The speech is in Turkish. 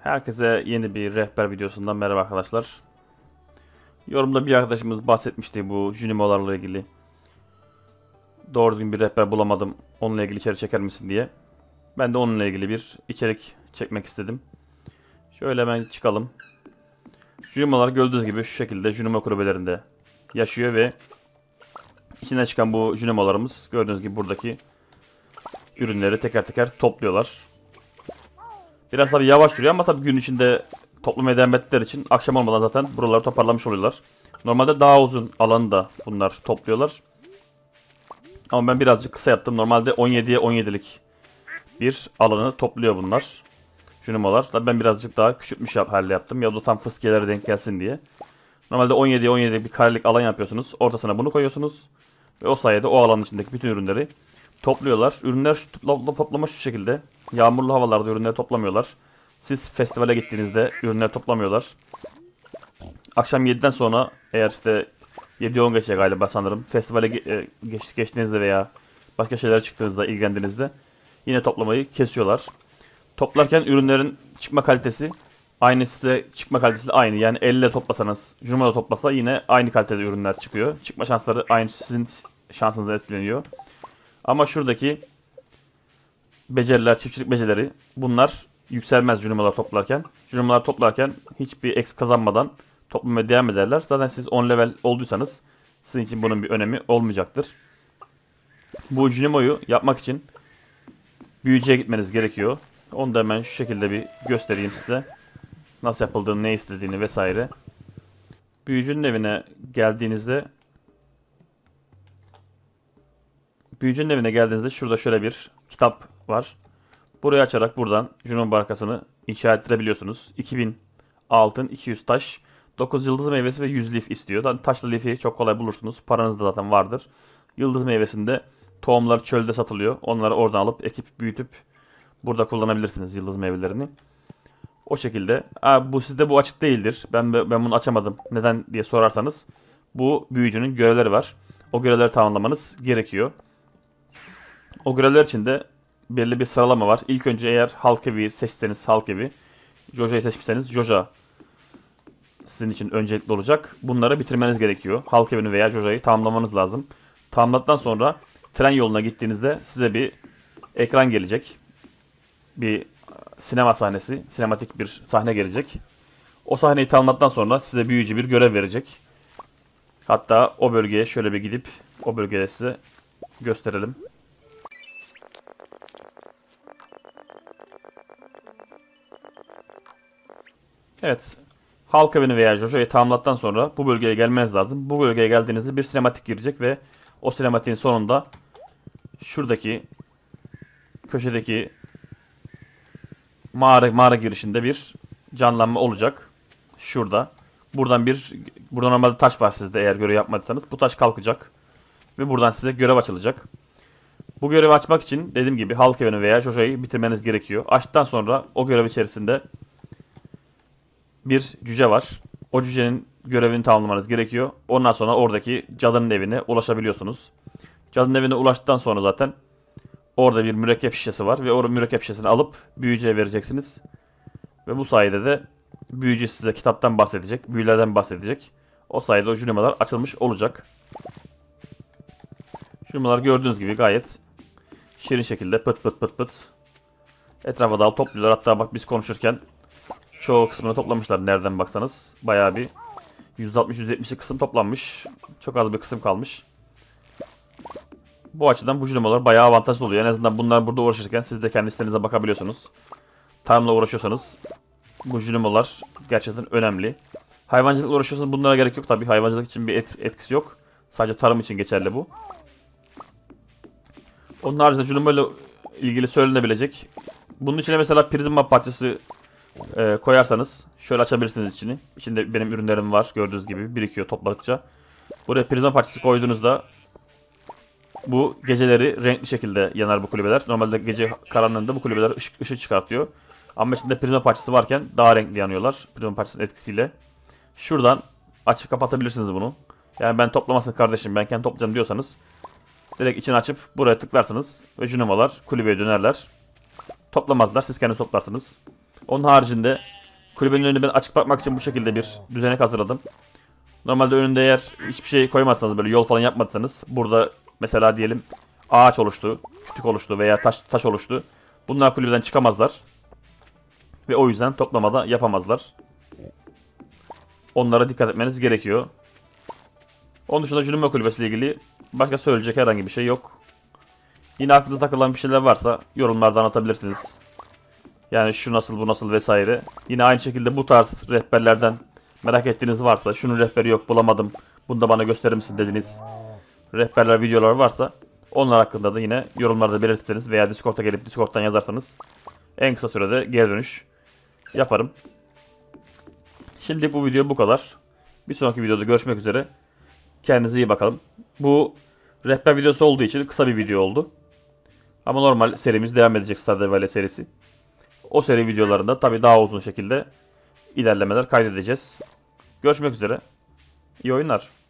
Herkese yeni bir rehber videosundan merhaba arkadaşlar. Yorumda bir arkadaşımız bahsetmişti bu Junimo'larla ilgili. Doğru düzgün bir rehber bulamadım, onunla ilgili içerik çeker misin diye. Ben de onunla ilgili bir içerik çekmek istedim. Şöyle hemen çıkalım. Junimo'lar gördüğünüz gibi şu şekilde Junimo kulübelerinde yaşıyor ve içinden çıkan bu Junimo'larımız gördüğünüz gibi buradaki ürünleri teker teker topluyorlar. Biraz tabii yavaş sürüyor ama tabii gün içinde toplamaya devam ettikleri için akşam olmadan zaten buraları toparlamış oluyorlar. Normalde daha uzun alanı da bunlar topluyorlar. Ama ben birazcık kısa yaptım. Normalde 17'ye 17'lik bir alanı topluyor bunlar. Junimo'lar. Tabii ben birazcık daha küçültmüş halde yaptım. Ya da tam fıskiyelere denk gelsin diye. Normalde 17'ye 17'lik bir karelik alan yapıyorsunuz. Ortasına bunu koyuyorsunuz. Ve o sayede o alanın içindeki bütün ürünleri topluyorlar. Ürünler toplama şu şekilde. Yağmurlu havalarda ürünleri toplamıyorlar. Siz festivale gittiğinizde ürünleri toplamıyorlar. Akşam 7'den sonra eğer işte 7-10 geçe galiba sanırım. Festivale geçtiğinizde veya başka şeylere çıktığınızda, ilgilendiğinizde yine toplamayı kesiyorlar. Toplarken ürünlerin çıkma kalitesi aynı, size çıkma kalitesi aynı. Yani elle toplasanız, Jumbo'da toplasa yine aynı kalitede ürünler çıkıyor. Çıkma şansları aynı, sizin şansınızdan etkileniyor. Ama şuradaki beceriler, çiftçilik becerileri bunlar yükselmez Junimo'lar toplarken. Junimo'lar toplarken hiçbir eksik kazanmadan toplamaya devam ederler. Zaten siz 10 level olduysanız sizin için bunun bir önemi olmayacaktır. Bu Junimo'yu yapmak için büyücüye gitmeniz gerekiyor. Onu da hemen şu şekilde bir göstereyim size. Nasıl yapıldığını, ne istediğini vesaire. Büyücünün evine geldiğinizde şurada şöyle bir kitap var. Burayı açarak buradan Junimo barkasını inşa ettirebiliyorsunuz. 2000 altın, 200 taş, 9 yıldız meyvesi ve 100 lif istiyor. Zaten taşlı lifi çok kolay bulursunuz. Paranız da zaten vardır. Yıldız meyvesinde tohumlar çölde satılıyor. Onları oradan alıp ekip büyütüp burada kullanabilirsiniz yıldız meyvelerini. O şekilde. Bu sizde bu açık değildir. Ben bunu açamadım. Neden diye sorarsanız bu büyücünün görevleri var. O görevleri tamamlamanız gerekiyor. O görevler için de belli bir sıralama var. İlk önce eğer halk evi seçseniz halk evi, Joja'yı seçmişseniz Joja sizin için öncelikli olacak. Bunları bitirmeniz gerekiyor. Halk evini veya Joja'yı tamamlamanız lazım. Tamamladıktan sonra tren yoluna gittiğinizde size bir ekran gelecek. Bir sinema sahnesi, sinematik bir sahne gelecek. O sahneyi tamamladıktan sonra size büyücü bir görev verecek. Hatta o bölgeye şöyle bir gidip o bölgede size gösterelim. Evet. Halk evini veya Jojo'yu tamamladıktan sonra bu bölgeye gelmeniz lazım. Bu bölgeye geldiğinizde bir sinematik girecek ve o sinematiğin sonunda şuradaki köşedeki mağara girişinde bir canlanma olacak. Şurada. Burada normalde taş var sizde eğer görev yapmadıysanız. Bu taş kalkacak. Ve buradan size görev açılacak. Bu görevi açmak için dediğim gibi halk evini veya Jojo'yu bitirmeniz gerekiyor. Açtıktan sonra o görev içerisinde bir cüce var. O cücenin görevini tamamlamanız gerekiyor. Ondan sonra oradaki cadının evine ulaşabiliyorsunuz. Cadının evine ulaştıktan sonra zaten orada bir mürekkep şişesi var ve o mürekkep şişesini alıp büyücüye vereceksiniz. Ve bu sayede de büyücü size kitaptan bahsedecek, büyülerden bahsedecek. O sayede o Junimo'lar açılmış olacak. Junimo'lar gördüğünüz gibi gayet şirin şekilde pıt pıt pıt pıt etrafa dağılıp topluyorlar. Hatta bak biz konuşurken çoğu kısmını toplamışlar nereden baksanız. Bayağı bir %60-%70'lik kısım toplanmış. Çok az bir kısım kalmış. Bu açıdan bu Junimo'lar bayağı avantajlı oluyor. En azından bunlar burada uğraşırken siz de kendi sitenize bakabiliyorsunuz. Tarımla uğraşıyorsanız bu Junimo'lar gerçekten önemli. Hayvancılıkla uğraşıyorsanız bunlara gerek yok tabii. Hayvancılık için bir etkisi yok. Sadece tarım için geçerli bu. Onun haricinde Junimo ile ilgili söylenebilecek. Bunun içine mesela prizma parçası koyarsanız şöyle açabilirsiniz içini. İçinde benim ürünlerim var. Gördüğünüz gibi birikiyor topladıkça. Buraya prizma parçası koyduğunuzda bu geceleri renkli şekilde yanar bu kulübeler. Normalde gece karanlığında bu kulübeler ışık çıkartıyor. Ama içinde prizma parçası varken daha renkli yanıyorlar. Prizma parçasının etkisiyle. Şuradan açıp kapatabilirsiniz bunu. Yani ben toplamasın kardeşim, ben kendim toplayacağım diyorsanız direkt içini açıp buraya tıklarsınız ve Junimo'lar kulübeye dönerler. Toplamazlar, siz kendiniz toplarsınız. Onun haricinde kulübenin önünü ben açık bırakmak için bu şekilde bir düzenek hazırladım. Normalde önünde eğer hiçbir şey koymazsanız, böyle yol falan yapmadıysanız, burada mesela diyelim ağaç oluştu, kütük oluştu veya taş oluştu. Bunlar kulübeden çıkamazlar. Ve o yüzden toplamada yapamazlar. Onlara dikkat etmeniz gerekiyor. Onun dışında Junimo kulübesi ile ilgili başka söyleyecek herhangi bir şey yok. Yine aklınıza takılan bir şeyler varsa yorumlarda anlatabilirsiniz. Yani şu nasıl, bu nasıl vesaire. Yine aynı şekilde bu tarz rehberlerden merak ettiğiniz varsa, şunun rehberi yok bulamadım, bunu da bana gösterir misin dediğiniz rehberler, videolar varsa onlar hakkında da yine yorumlarda belirtirseniz veya Discord'a gelip Discord'dan yazarsanız en kısa sürede geri dönüş yaparım. Şimdilik bu video bu kadar. Bir sonraki videoda görüşmek üzere. Kendinize iyi bakalım. Bu rehber videosu olduğu için kısa bir video oldu. Ama normal serimiz devam edecek, Stardew Valley serisi. O seri videolarında tabii daha uzun şekilde ilerlemeler kaydedeceğiz. Görüşmek üzere. İyi oyunlar.